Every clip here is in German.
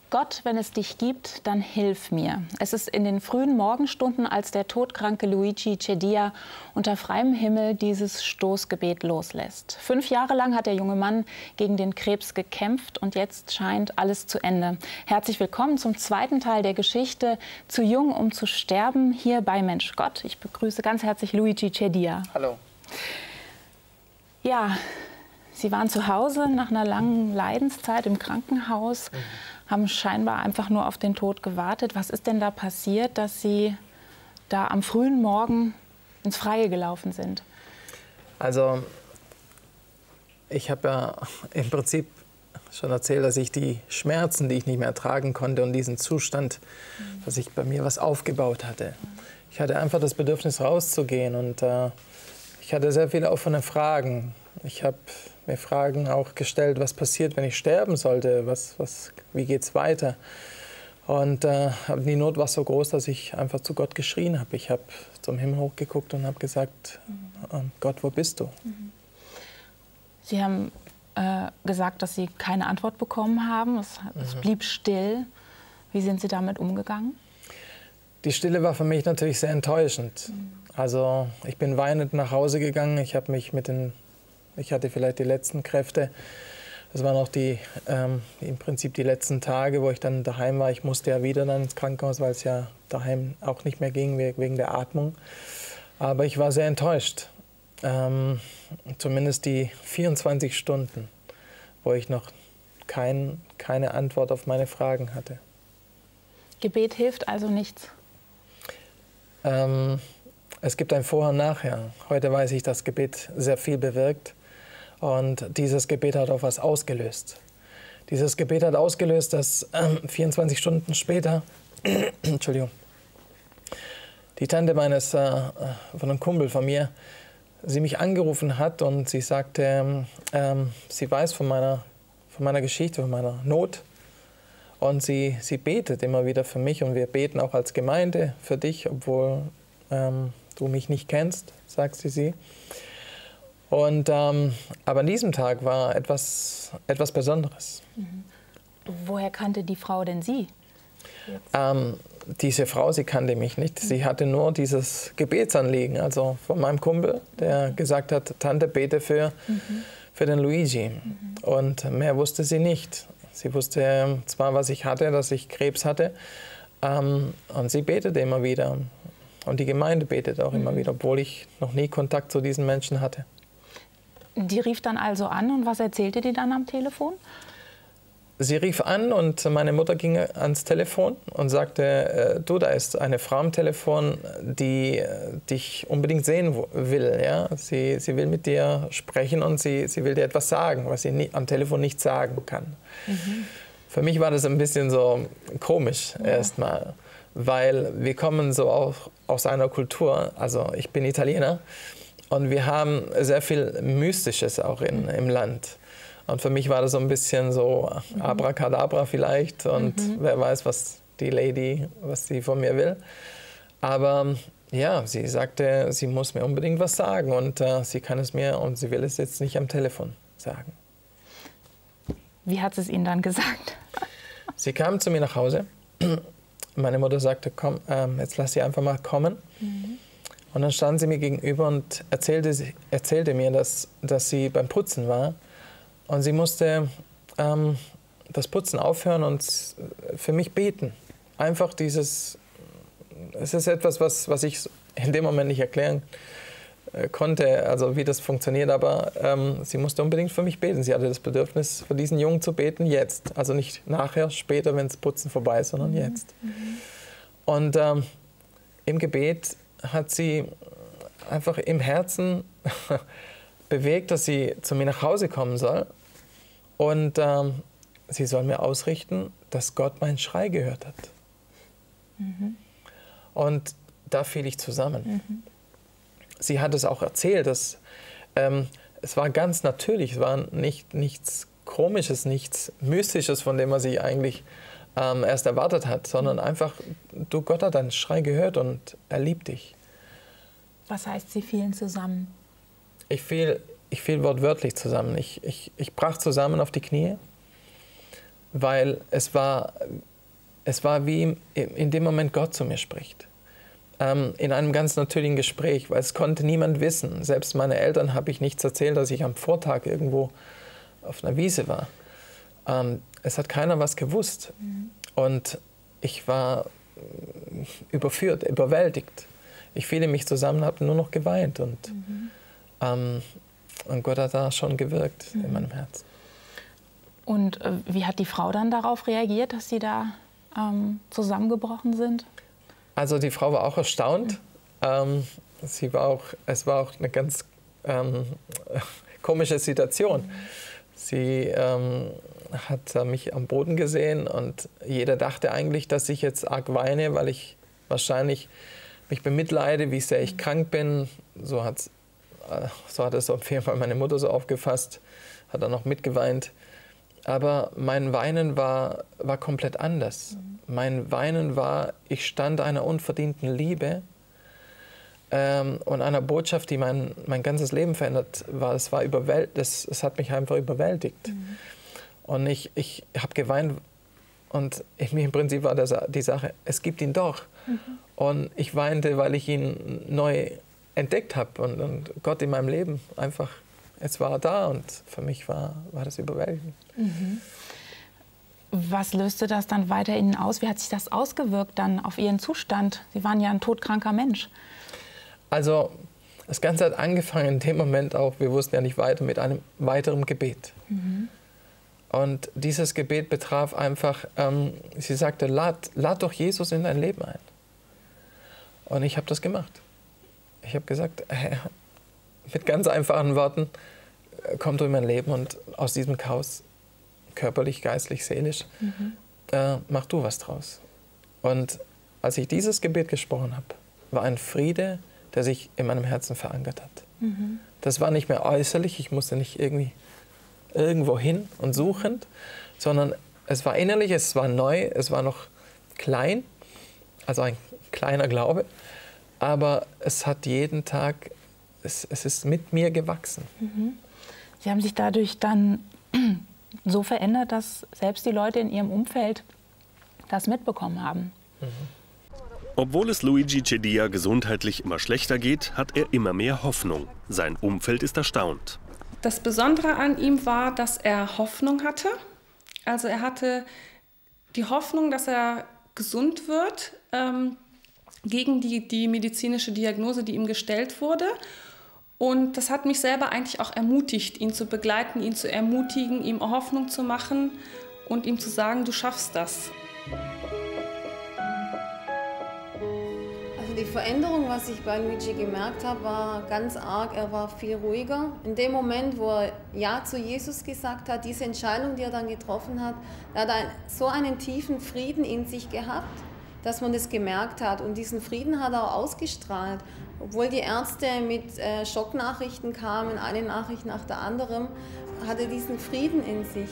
Gott, wenn es dich gibt, dann hilf mir. Es ist in den frühen Morgenstunden, als der todkranke Luigi Ceddia unter freiem Himmel dieses Stoßgebet loslässt. 5 Jahre lang hat der junge Mann gegen den Krebs gekämpft und jetzt scheint alles zu Ende. Herzlich willkommen zum zweiten Teil der Geschichte Zu jung, um zu sterben, hier bei Mensch Gott. Ich begrüße ganz herzlich Luigi Ceddia. Hallo. Ja, Sie waren zu Hause nach einer langen Leidenszeit im Krankenhaus, haben scheinbar einfach nur auf den Tod gewartet. Was ist denn da passiert, dass Sie da am frühen Morgen ins Freie gelaufen sind? Also, ich habe ja im Prinzip schon erzählt, dass ich die Schmerzen, die ich nicht mehr ertragen konnte und diesen Zustand, dass ich bei mir was aufgebaut hatte. Ich hatte einfach das Bedürfnis rauszugehen und ich hatte sehr viele offene Fragen. Ich habe mir Fragen auch gestellt, was passiert, wenn ich sterben sollte, wie geht es weiter? Und die Not war so groß, dass ich einfach zu Gott geschrien habe. Ich habe zum Himmel hochgeguckt und habe gesagt, Gott, wo bist du? Sie haben gesagt, dass Sie keine Antwort bekommen haben. Es blieb still. Wie sind Sie damit umgegangen? Die Stille war für mich natürlich sehr enttäuschend. Also ich bin weinend nach Hause gegangen. Ich hatte vielleicht die letzten Kräfte. Das waren auch im Prinzip die letzten Tage, wo ich dann daheim war. Ich musste ja wieder dann ins Krankenhaus, weil es ja daheim auch nicht mehr ging wegen der Atmung. Aber ich war sehr enttäuscht. Zumindest die 24 Stunden, wo ich noch keine Antwort auf meine Fragen hatte. Gebet hilft also nichts? Es gibt ein Vorher und Nachher. Heute weiß ich, dass Gebet sehr viel bewirkt. Und dieses Gebet hat auch was ausgelöst. Dieses Gebet hat ausgelöst, dass 24 Stunden später, Entschuldigung, die Tante von einem Kumpel von mir, sie mich angerufen hat und sie sagte, sie weiß von meiner Geschichte, von meiner Not. Und sie betet immer wieder für mich und wir beten auch als Gemeinde für dich, obwohl du mich nicht kennst, sagt sie. Und, aber an diesem Tag war etwas Besonderes. Woher kannte die Frau denn Sie? Diese Frau, sie kannte mich nicht. Sie hatte nur dieses Gebetsanliegen, also von meinem Kumpel, der gesagt hat, Tante, bete für den Luigi. Und mehr wusste sie nicht. Sie wusste zwar, was ich hatte, dass ich Krebs hatte, und sie betete immer wieder. Und die Gemeinde betet auch immer wieder, obwohl ich noch nie Kontakt zu diesen Menschen hatte. Die rief dann also an und was erzählte die dann am Telefon? Sie rief an und meine Mutter ging ans Telefon und sagte, du, da ist eine Frau am Telefon, die dich unbedingt sehen will. Ja? Sie will mit dir sprechen und sie will dir etwas sagen, was sie am Telefon nicht sagen kann. Für mich war das ein bisschen so komisch erstmal, weil wir kommen so auch aus einer Kultur, also ich bin Italiener und wir haben sehr viel Mystisches auch im Land. Und für mich war das so ein bisschen so Abracadabra vielleicht und wer weiß, was sie von mir will. Aber ja, sie sagte, sie muss mir unbedingt was sagen und sie kann es mir und sie will es jetzt nicht am Telefon sagen. Wie hat sie es Ihnen dann gesagt? Sie kam zu mir nach Hause. Meine Mutter sagte, komm, jetzt lass sie einfach mal kommen. Und dann stand sie mir gegenüber und erzählte mir, dass sie beim Putzen war. Und sie musste das Putzen aufhören und für mich beten. Einfach es ist etwas, was ich in dem Moment nicht erklären konnte, also wie das funktioniert, aber sie musste unbedingt für mich beten. Sie hatte das Bedürfnis, für diesen Jungen zu beten, jetzt. Also nicht nachher, später, wenn das Putzen vorbei ist, sondern jetzt. Und im Gebet hat sie einfach im Herzen bewegt, dass sie zu mir nach Hause kommen soll und sie soll mir ausrichten, dass Gott meinen Schrei gehört hat. Und da fiel ich zusammen. Sie hat es auch erzählt, dass es war ganz natürlich, es war nichts Komisches, nichts Mystisches, von dem man sich eigentlich erst erwartet hat, sondern einfach, du, Gott hat deinen Schrei gehört und er liebt dich. Was heißt, Sie fielen zusammen? Ich fiel wortwörtlich zusammen. Ich brach zusammen auf die Knie, weil es war wie in dem Moment Gott zu mir spricht. In einem ganz natürlichen Gespräch, weil es konnte niemand wissen. Selbst meine Eltern habe ich nichts erzählt, dass ich am Vortag irgendwo auf einer Wiese war. Es hat keiner was gewusst. Und ich war überführt, überwältigt. Ich fiel in mich zusammen, habe nur noch geweint. Und Gott hat da schon gewirkt in meinem Herzen. Und wie hat die Frau dann darauf reagiert, dass Sie da zusammengebrochen sind? Also die Frau war auch erstaunt. Es war auch eine ganz komische Situation. Sie hat mich am Boden gesehen und jeder dachte eigentlich, dass ich jetzt arg weine, weil ich wahrscheinlich mich bemitleide, wie sehr ich krank bin. So hat es auf jeden Fall meine Mutter so aufgefasst, hat dann noch mitgeweint. Aber mein Weinen war komplett anders. Mein Weinen war, ich stand einer unverdienten Liebe und einer Botschaft, die mein ganzes Leben verändert war. Es hat mich einfach überwältigt. Und ich habe geweint und im Prinzip war die Sache, es gibt ihn doch. Und ich weinte, weil ich ihn neu entdeckt habe und Gott in meinem Leben einfach, es war da und für mich war das überwältigend. Was löste das dann weiter in Ihnen aus? Wie hat sich das ausgewirkt dann auf Ihren Zustand? Sie waren ja ein todkranker Mensch. Also das Ganze hat angefangen in dem Moment auch, wir wussten ja nicht weiter, mit einem weiteren Gebet. Und dieses Gebet betraf einfach, sie sagte, lad doch Jesus in dein Leben ein. Und ich habe das gemacht. Ich habe gesagt, mit ganz einfachen Worten, komm du in mein Leben und aus diesem Chaos, körperlich, geistlich, seelisch, mach du was draus. Und als ich dieses Gebet gesprochen habe, war ein Friede, der sich in meinem Herzen verankert hat. Das war nicht mehr äußerlich, ich musste nicht irgendwo hin und suchend, sondern es war innerlich, es war neu, es war noch klein, also ein kleiner Glaube, aber es hat jeden Tag, es ist mit mir gewachsen. Sie haben sich dadurch dann so verändert, dass selbst die Leute in Ihrem Umfeld das mitbekommen haben. Obwohl es Luigi Cedia gesundheitlich immer schlechter geht, hat er immer mehr Hoffnung. Sein Umfeld ist erstaunt. Das Besondere an ihm war, dass er Hoffnung hatte. Also er hatte die Hoffnung, dass er gesund wird gegen die medizinische Diagnose, die ihm gestellt wurde. Und das hat mich selber eigentlich auch ermutigt, ihn zu begleiten, ihn zu ermutigen, ihm Hoffnung zu machen und ihm zu sagen, du schaffst das. Also die Veränderung, was ich bei Luigi gemerkt habe, war ganz arg. Er war viel ruhiger. In dem Moment, wo er Ja zu Jesus gesagt hat, diese Entscheidung, die er dann getroffen hat, da hat er so einen tiefen Frieden in sich gehabt, dass man das gemerkt hat. Und diesen Frieden hat er auch ausgestrahlt. Obwohl die Ärzte mit Schocknachrichten kamen, eine Nachricht nach der anderen, hat er diesen Frieden in sich.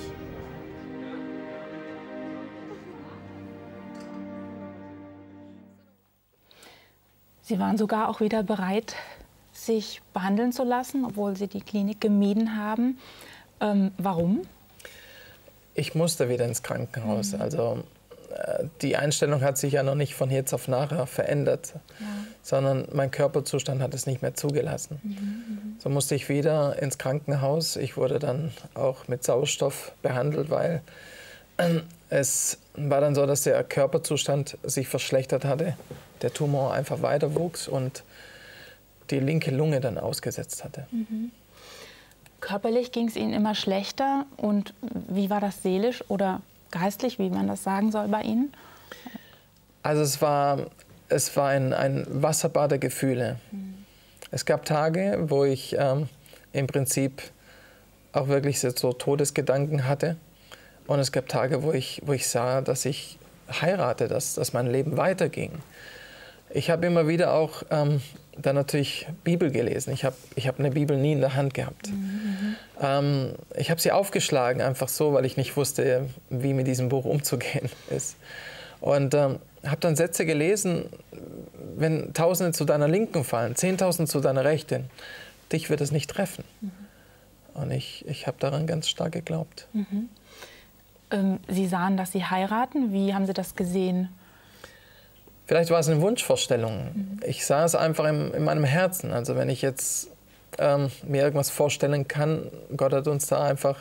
Sie waren sogar auch wieder bereit, sich behandeln zu lassen, obwohl Sie die Klinik gemieden haben. Warum? Ich musste wieder ins Krankenhaus. Also die Einstellung hat sich ja noch nicht von jetzt auf nachher verändert, sondern mein Körperzustand hat es nicht mehr zugelassen. So musste ich wieder ins Krankenhaus. Ich wurde dann auch mit Sauerstoff behandelt, weil es war dann so, dass der Körperzustand sich verschlechtert hatte, der Tumor einfach weiter wuchs und die linke Lunge dann ausgesetzt hatte. Körperlich ging es Ihnen immer schlechter. Und wie war das seelisch oder geistlich, wie man das sagen soll bei Ihnen? Also es war ein Wasserbad der Gefühle. Es gab Tage, wo ich im Prinzip auch wirklich so Todesgedanken hatte. Und es gab Tage, wo ich sah, dass ich heirate, dass mein Leben weiterging. Ich habe immer wieder auch dann natürlich Bibel gelesen. Ich hab eine Bibel nie in der Hand gehabt. Ich habe sie aufgeschlagen, einfach so, weil ich nicht wusste, wie mit diesem Buch umzugehen ist. Und habe dann Sätze gelesen, wenn Tausende zu deiner Linken fallen, 10.000 zu deiner Rechten, dich wird es nicht treffen. Und ich habe daran ganz stark geglaubt. Sie sahen, dass Sie heiraten. Wie haben Sie das gesehen? Vielleicht war es eine Wunschvorstellung. Ich sah es einfach in meinem Herzen. Also wenn ich jetzt mir irgendwas vorstellen kann, Gott hat uns da einfach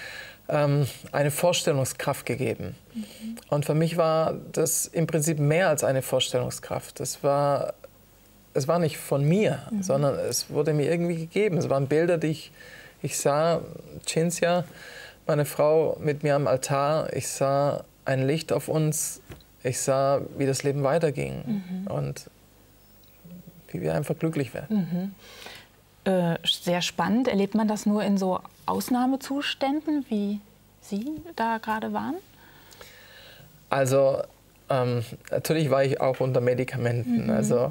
eine Vorstellungskraft gegeben. Und für mich war das im Prinzip mehr als eine Vorstellungskraft. Es war nicht von mir, sondern es wurde mir irgendwie gegeben. Es waren Bilder, die ich sah, Cinzia, meine Frau, mit mir am Altar. Ich sah ein Licht auf uns. Ich sah, wie das Leben weiterging und wie wir einfach glücklich werden. Sehr spannend. Erlebt man das nur in so Ausnahmezuständen, wie Sie da gerade waren? Also natürlich war ich auch unter Medikamenten. Also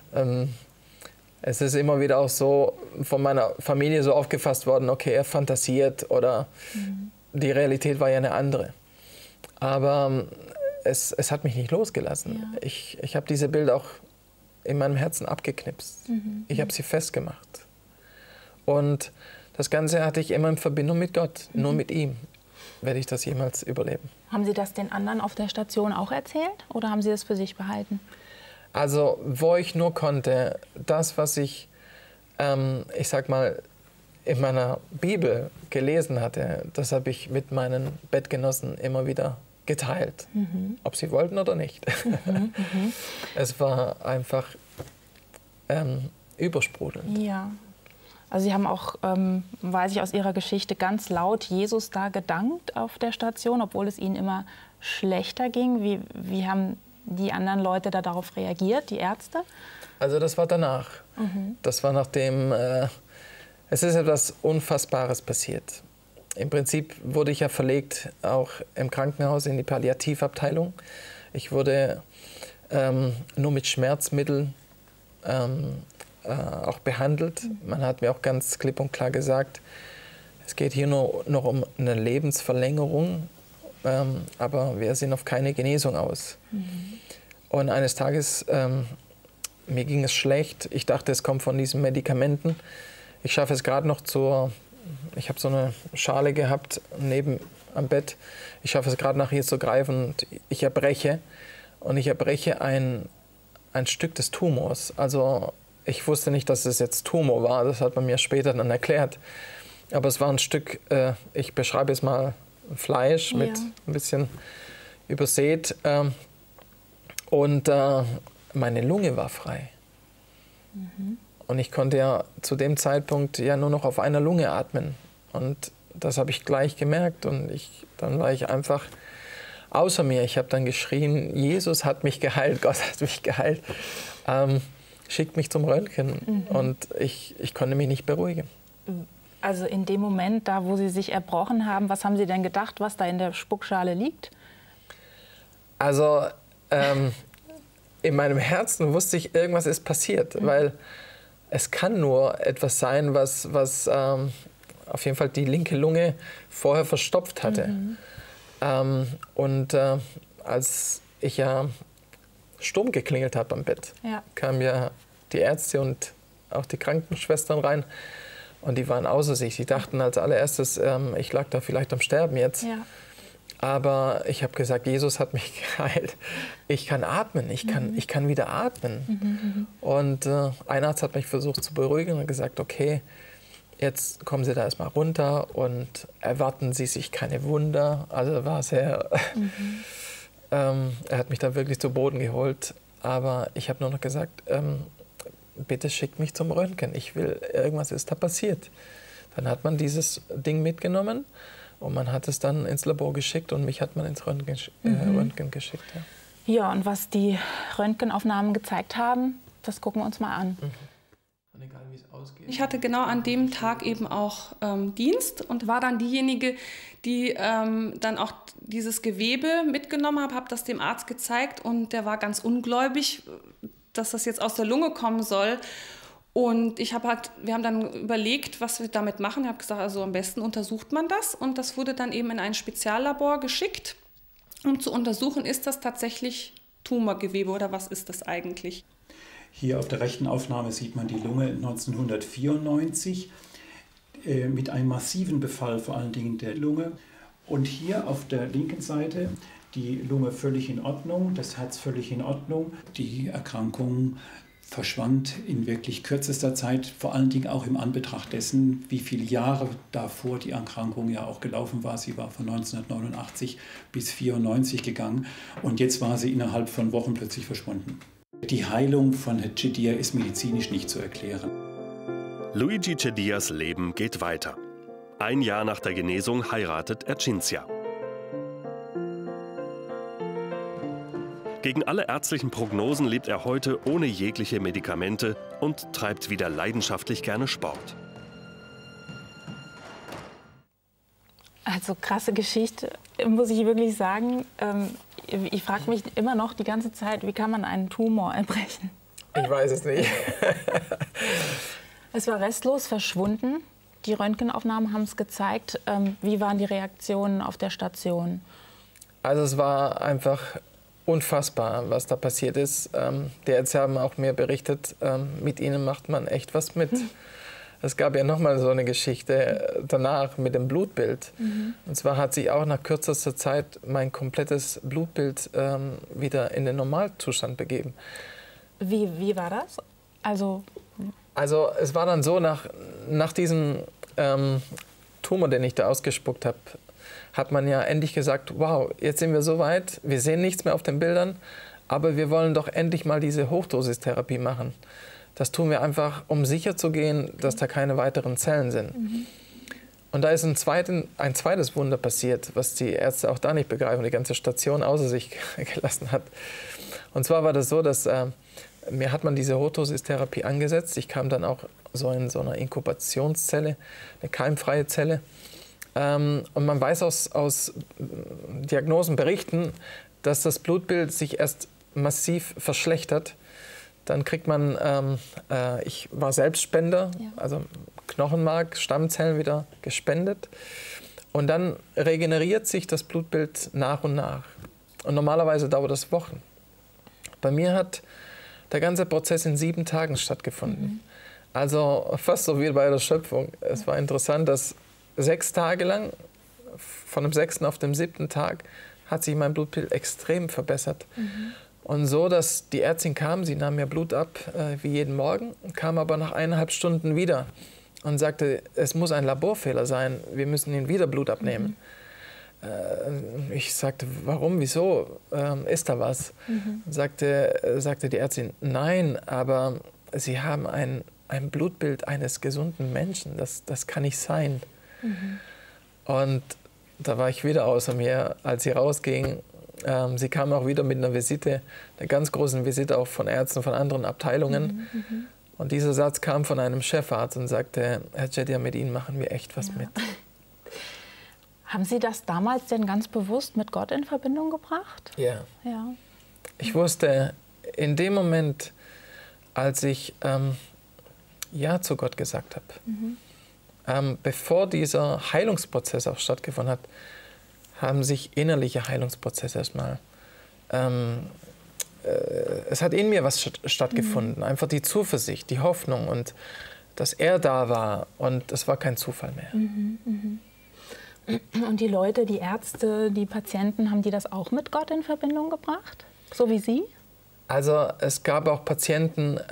es ist immer wieder auch so von meiner Familie so aufgefasst worden, okay, er fantasiert oder die Realität war ja eine andere. Aber es hat mich nicht losgelassen. Ja. Ich habe diese Bilder auch in meinem Herzen abgeknipst. Ich habe sie festgemacht. Und das Ganze hatte ich immer in Verbindung mit Gott. Nur mit ihm werde ich das jemals überleben. Haben Sie das den anderen auf der Station auch erzählt oder haben Sie das für sich behalten? Also, wo ich nur konnte, das, was ich sag mal, in meiner Bibel gelesen hatte, das habe ich mit meinen Bettgenossen immer wieder geteilt, ob sie wollten oder nicht. Es war einfach übersprudelnd. Ja. Also Sie haben auch, weiß ich aus Ihrer Geschichte, ganz laut Jesus da gedankt auf der Station, obwohl es Ihnen immer schlechter ging. Wie haben die anderen Leute da darauf reagiert, die Ärzte? Also das war danach. Das war nachdem, es ist etwas Unfassbares passiert. Im Prinzip wurde ich ja verlegt, auch im Krankenhaus in die Palliativabteilung. Ich wurde nur mit Schmerzmitteln auch behandelt. Man hat mir auch ganz klipp und klar gesagt, es geht hier nur noch um eine Lebensverlängerung, aber wir sind auf keine Genesung aus. Und eines Tages, mir ging es schlecht. Ich dachte, es kommt von diesen Medikamenten. Ich schaffe es gerade noch ich habe so eine Schale gehabt neben am Bett. Ich schaffe es gerade nach hier zu greifen und ich erbreche. Und ich erbreche ein Stück des Tumors. Also ich wusste nicht, dass es jetzt Tumor war. Das hat man mir später dann erklärt. Aber es war ein Stück, ich beschreibe es mal, Fleisch mit ein bisschen übersät. Und meine Lunge war frei. Und ich konnte ja zu dem Zeitpunkt ja nur noch auf einer Lunge atmen. Und das habe ich gleich gemerkt. Und dann war ich einfach außer mir. Ich habe dann geschrien, Jesus hat mich geheilt, Gott hat mich geheilt. Schickt mich zum Röntgen. Und ich konnte mich nicht beruhigen. Also in dem Moment, da wo Sie sich erbrochen haben, was haben Sie denn gedacht, was da in der Spuckschale liegt? Also in meinem Herzen wusste ich, irgendwas ist passiert. Weil es kann nur etwas sein, was auf jeden Fall die linke Lunge vorher verstopft hatte. Als ich ja stumm geklingelt habe am Bett, kamen ja die Ärzte und auch die Krankenschwestern rein. Und die waren außer sich. Die dachten als allererstes, ich lag da vielleicht am Sterben jetzt. Ja. Aber ich habe gesagt, Jesus hat mich geheilt. Ich kann atmen, ich kann wieder atmen. Und ein Arzt hat mich versucht zu beruhigen und gesagt, okay, jetzt kommen Sie da erstmal runter und erwarten Sie sich keine Wunder. Also war sehr, er hat mich da wirklich zu Boden geholt. Aber ich habe nur noch gesagt, bitte schickt mich zum Röntgen. Irgendwas ist da passiert. Dann hat man dieses Ding mitgenommen. Und man hat es dann ins Labor geschickt und mich hat man ins Röntgen geschickt. Ja, und was die Röntgenaufnahmen gezeigt haben, das gucken wir uns mal an. Egal, wie es ausgeht. Ich hatte genau an dem Tag eben auch Dienst und war dann diejenige, die dann auch dieses Gewebe mitgenommen habe das dem Arzt gezeigt und der war ganz ungläubig, dass das jetzt aus der Lunge kommen soll. Und wir haben dann überlegt, was wir damit machen. Ich habe gesagt, also am besten untersucht man das. Und das wurde dann eben in ein Speziallabor geschickt, um zu untersuchen, ist das tatsächlich Tumorgewebe oder was ist das eigentlich? Hier auf der rechten Aufnahme sieht man die Lunge 1994 mit einem massiven Befall, vor allen Dingen der Lunge. Und hier auf der linken Seite die Lunge völlig in Ordnung, das Herz völlig in Ordnung. Die Erkrankung verschwand in wirklich kürzester Zeit, vor allen Dingen auch im Anbetracht dessen, wie viele Jahre davor die Erkrankung ja auch gelaufen war. Sie war von 1989 bis 1994 gegangen und jetzt war sie innerhalb von Wochen plötzlich verschwunden. Die Heilung von Chediya ist medizinisch nicht zu erklären. Luigi Chediyas Leben geht weiter. Ein Jahr nach der Genesung heiratet er Cinzia. Gegen alle ärztlichen Prognosen lebt er heute ohne jegliche Medikamente und treibt wieder leidenschaftlich gerne Sport. Also krasse Geschichte, muss ich wirklich sagen. Ich frage mich immer noch die ganze Zeit, wie kann man einen Tumor erbrechen? Ich weiß es nicht. Es war restlos verschwunden. Die Röntgenaufnahmen haben es gezeigt. Wie waren die Reaktionen auf der Station? Also es war einfach unfassbar, was da passiert ist. Die Ärzte haben auch mir berichtet, mit ihnen macht man echt was mit. Es gab ja noch mal so eine Geschichte danach mit dem Blutbild. Und zwar hat sich auch nach kürzester Zeit mein komplettes Blutbild wieder in den Normalzustand begeben. Wie war das? Also es war dann so, nach diesem Tumor, den ich da ausgespuckt habe, hat man ja endlich gesagt, wow, jetzt sind wir so weit, wir sehen nichts mehr auf den Bildern, aber wir wollen doch endlich mal diese Hochdosistherapie machen. Das tun wir einfach, um sicher zu gehen, dass da keine weiteren Zellen sind. Und da ist ein zweites Wunder passiert, was die Ärzte auch da nicht begreifen, die ganze Station außer sich gelassen hat. Und zwar war das so, dass mir hat man diese Hochdosistherapie angesetzt. Ich kam dann auch so in so einer Inkubationszelle, eine keimfreie Zelle. Und man weiß aus Diagnosenberichten, dass das Blutbild sich erst massiv verschlechtert. Dann kriegt man, ich war Selbstspender, also Knochenmark, Stammzellen wieder gespendet. Und dann regeneriert sich das Blutbild nach und nach. Und normalerweise dauert das Wochen. Bei mir hat der ganze Prozess in 7 Tagen stattgefunden. Also fast so wie bei der Schöpfung. Es war interessant, dass 6 Tage lang, von dem 6. auf den 7. Tag, hat sich mein Blutbild extrem verbessert. Und so, dass die Ärztin kam, sie nahm mir Blut ab, wie jeden Morgen, kam aber nach 1,5 Stunden wieder und sagte, es muss ein Laborfehler sein, wir müssen Ihnen wieder Blut abnehmen. Ich sagte, warum, wieso, ist da was? Sagte die Ärztin, nein, aber Sie haben ein Blutbild eines gesunden Menschen, das kann nicht sein. Und da war ich wieder außer mir, als sie rausging. Sie kam auch wieder mit einer Visite, einer ganz großen Visite auch von Ärzten von anderen Abteilungen. Und dieser Satz kam von einem Chefarzt und sagte, Herr Chediya, mit Ihnen machen wir echt was mit. Haben Sie das damals denn ganz bewusst mit Gott in Verbindung gebracht? Ja. Ja. Ich wusste in dem Moment, als ich Ja zu Gott gesagt habe, bevor dieser Heilungsprozess auch stattgefunden hat, haben sich innerliche Heilungsprozesse erstmal. Es hat in mir was stattgefunden, einfach die Zuversicht, die Hoffnung und dass er da war und es war kein Zufall mehr. Und die Leute, die Ärzte, die Patienten, haben die das auch mit Gott in Verbindung gebracht? So wie Sie? Also es gab auch Patienten,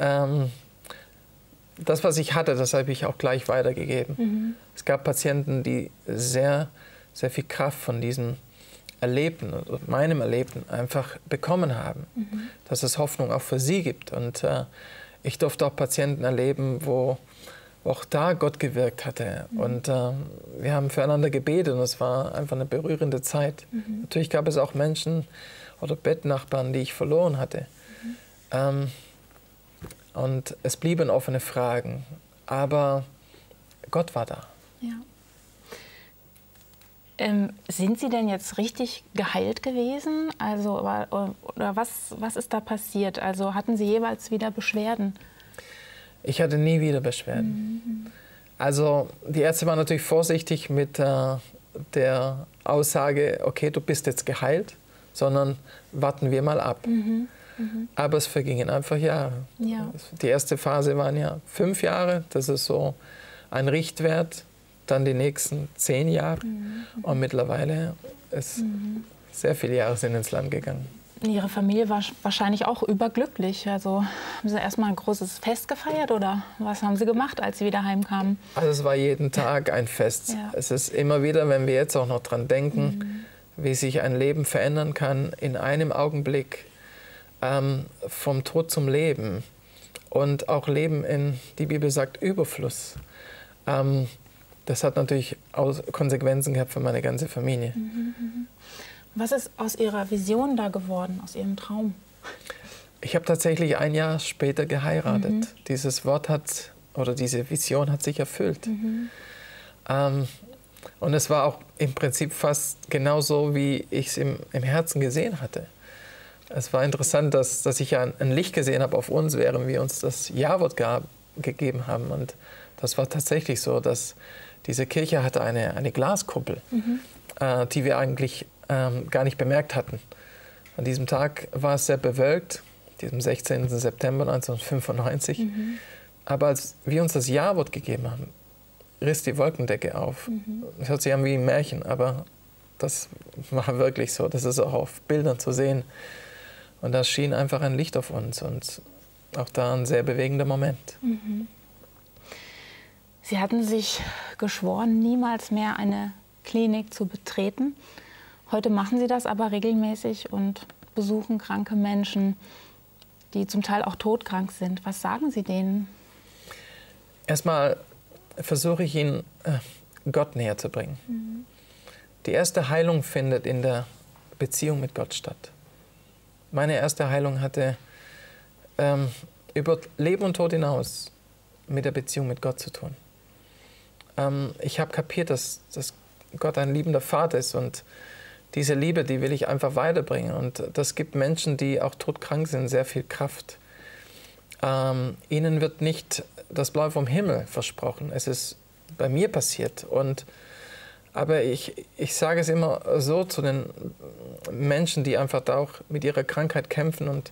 das, was ich hatte, das habe ich auch gleich weitergegeben. Es gab Patienten, die sehr, sehr viel Kraft von diesem Erlebten und meinem Erlebten einfach bekommen haben. Dass es Hoffnung auch für sie gibt. Und ich durfte auch Patienten erleben, wo auch da Gott gewirkt hatte. Und wir haben füreinander gebetet und es war einfach eine berührende Zeit. Natürlich gab es auch Menschen oder Bettnachbarn, die ich verloren hatte. Und es blieben offene Fragen. Aber Gott war da. Ja. Sind Sie denn jetzt richtig geheilt gewesen? Also, oder was ist da passiert? Also hatten Sie jeweils wieder Beschwerden? Ich hatte nie wieder Beschwerden. Also die Ärzte waren natürlich vorsichtig mit der Aussage, okay, du bist jetzt geheilt, sondern warten wir mal ab. Aber es vergingen einfach Jahre. Ja. Die erste Phase waren ja 5 Jahre, das ist so ein Richtwert. dann die nächsten 10 Jahre und mittlerweile ist sehr viele Jahre sind ins Land gegangen. Ihre Familie war wahrscheinlich auch überglücklich. Also haben Sie erstmal ein großes Fest gefeiert oder was haben Sie gemacht, als Sie wieder heimkamen? Also es war jeden Tag ein Fest. Ja. Es ist immer wieder, wenn wir jetzt auch noch dran denken, wie sich ein Leben verändern kann in einem Augenblick, vom Tod zum Leben und auch Leben in, die Bibel sagt, Überfluss. Das hat natürlich Konsequenzen gehabt für meine ganze Familie. Was ist aus Ihrer Vision da geworden, aus Ihrem Traum? Ich habe tatsächlich ein Jahr später geheiratet. Dieses Wort hat, oder diese Vision hat sich erfüllt. Und es war auch im Prinzip fast genauso, wie ich es im Herzen gesehen hatte. Es war interessant, dass ich ja ein Licht gesehen habe auf uns, während wir uns das Ja-Wort gegeben haben. Und das war tatsächlich so, dass diese Kirche hatte eine Glaskuppel, die wir eigentlich gar nicht bemerkt hatten. An diesem Tag war es sehr bewölkt, diesem 16. September 1995. Aber als wir uns das Ja-Wort gegeben haben, riss die Wolkendecke auf. Es hört sich an wie ein Märchen, aber das war wirklich so. Das ist auch auf Bildern zu sehen. Und da schien einfach ein Licht auf uns und auch da ein sehr bewegender Moment. Sie hatten sich geschworen, niemals mehr eine Klinik zu betreten. Heute machen Sie das aber regelmäßig und besuchen kranke Menschen, die zum Teil auch todkrank sind. Was sagen Sie denen? Erstmal versuche ich ihnen Gott näher zu bringen. Die erste Heilung findet in der Beziehung mit Gott statt. Meine erste Heilung hatte über Leben und Tod hinaus mit der Beziehung mit Gott zu tun. Ich habe kapiert, dass Gott ein liebender Vater ist und diese Liebe, die will ich einfach weiterbringen. Und das gibt Menschen, die auch todkrank sind, sehr viel Kraft. Ihnen wird nicht das Blaue vom Himmel versprochen. Es ist bei mir passiert. Aber ich sage es immer so zu den Menschen, die einfach da auch mit ihrer Krankheit kämpfen. Und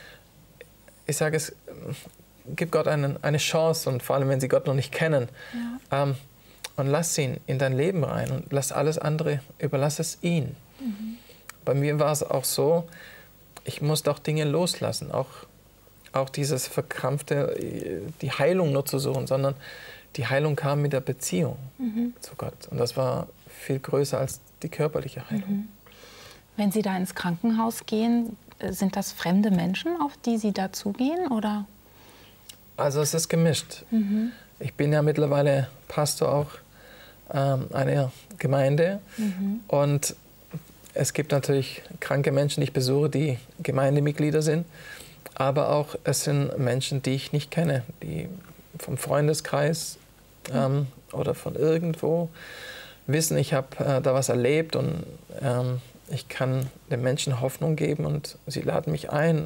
ich sage es, gib Gott eine Chance, und vor allem, wenn sie Gott noch nicht kennen. Ja. Und lass ihn in dein Leben rein und lass alles andere, überlass es ihm. Bei mir war es auch so, ich musste auch Dinge loslassen, auch dieses verkrampfte, die Heilung nur zu suchen, sondern die Heilung kam mit der Beziehung zu Gott. Und das war viel größer als die körperliche Heilung. Wenn Sie da ins Krankenhaus gehen, sind das fremde Menschen, auf die Sie dazugehen, oder? Also es ist gemischt. Ich bin ja mittlerweile Pastor auch einer Gemeinde. Und es gibt natürlich kranke Menschen, die ich besuche, die Gemeindemitglieder sind. Aber auch es sind Menschen, die ich nicht kenne, die vom Freundeskreis oder von irgendwo wissen, ich habe da was erlebt und ich kann den Menschen Hoffnung geben und sie laden mich ein.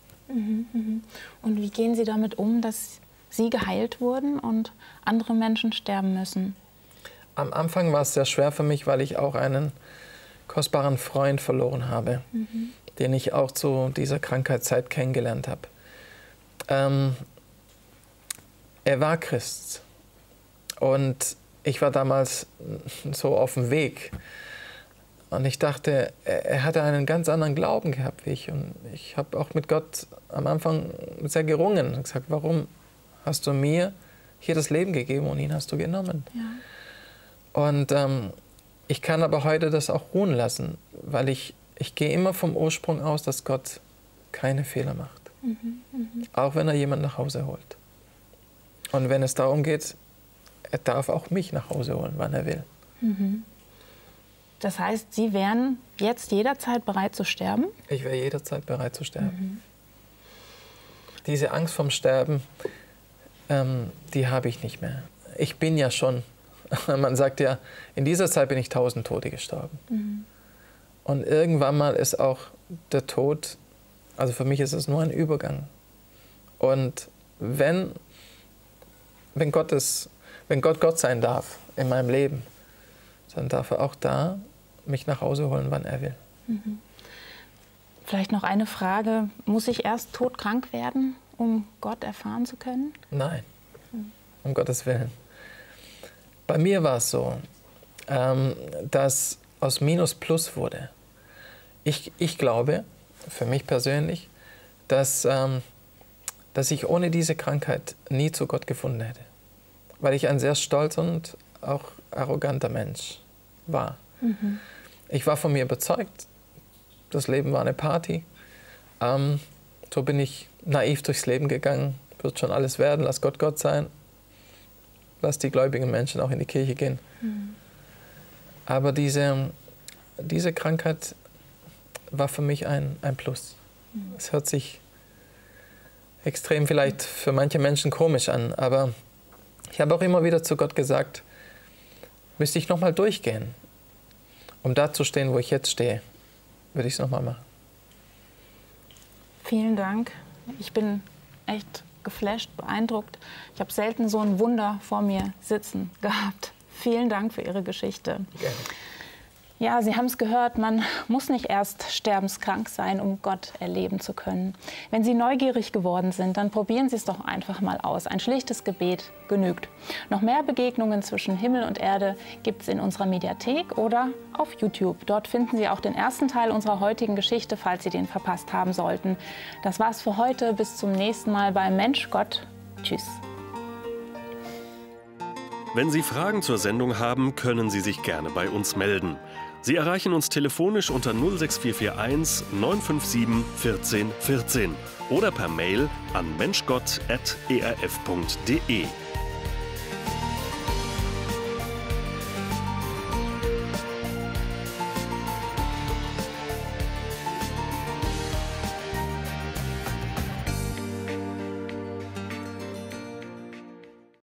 Und wie gehen Sie damit um, dass Sie geheilt wurden und andere Menschen sterben müssen? Am Anfang war es sehr schwer für mich, weil ich auch einen kostbaren Freund verloren habe, den ich auch zu dieser Krankheitszeit kennengelernt habe. Er war Christ und ich war damals so auf dem Weg. Und ich dachte, er hatte einen ganz anderen Glauben gehabt wie ich. Und ich habe auch mit Gott am Anfang sehr gerungen und gesagt, warum hast du mir hier das Leben gegeben und ihn hast du genommen? Ja. Und ich kann aber heute das auch ruhen lassen, weil ich gehe immer vom Ursprung aus, dass Gott keine Fehler macht. Auch wenn er jemanden nach Hause holt. Und wenn es darum geht, er darf auch mich nach Hause holen, wann er will. Das heißt, Sie wären jetzt jederzeit bereit zu sterben? Ich wäre jederzeit bereit zu sterben. Diese Angst vorm Sterben, die habe ich nicht mehr. Ich bin ja schon, man sagt ja, in dieser Zeit bin ich 1000 Tote gestorben. Und irgendwann mal ist auch der Tod, also für mich ist es nur ein Übergang. Und wenn Gott Gott sein darf in meinem Leben, dann darf er auch da mich nach Hause holen, wann er will. Vielleicht noch eine Frage. Muss ich erst todkrank werden, um Gott erfahren zu können? Nein, um Gottes Willen. Bei mir war es so, dass aus Minus Plus wurde. Ich glaube, für mich persönlich, dass ich ohne diese Krankheit nie zu Gott gefunden hätte. Weil ich ein sehr stolzer und auch arroganter Mensch war. Mhm. Ich war von mir überzeugt, das Leben war eine Party. So bin ich naiv durchs Leben gegangen. Wird schon alles werden, lass Gott Gott sein. Lass die gläubigen Menschen auch in die Kirche gehen. Mhm. Aber diese Krankheit war für mich ein Plus. Mhm. Es hört sich extrem vielleicht für manche Menschen komisch an, aber ich habe auch immer wieder zu Gott gesagt, müsste ich nochmal durchgehen, um da zu stehen, wo ich jetzt stehe, würde ich es nochmal machen. Vielen Dank. Ich bin echt geflasht, beeindruckt. Ich habe selten so ein Wunder vor mir sitzen gehabt. Vielen Dank für Ihre Geschichte. Gerne. Ja, Sie haben es gehört, man muss nicht erst sterbenskrank sein, um Gott erleben zu können. Wenn Sie neugierig geworden sind, dann probieren Sie es doch einfach mal aus. Ein schlichtes Gebet genügt. Noch mehr Begegnungen zwischen Himmel und Erde gibt es in unserer Mediathek oder auf YouTube. Dort finden Sie auch den ersten Teil unserer heutigen Geschichte, falls Sie den verpasst haben sollten. Das war's für heute. Bis zum nächsten Mal bei Mensch Gott. Tschüss. Wenn Sie Fragen zur Sendung haben, können Sie sich gerne bei uns melden. Sie erreichen uns telefonisch unter 06441 957 14 14 oder per Mail an menschgott@erf.de.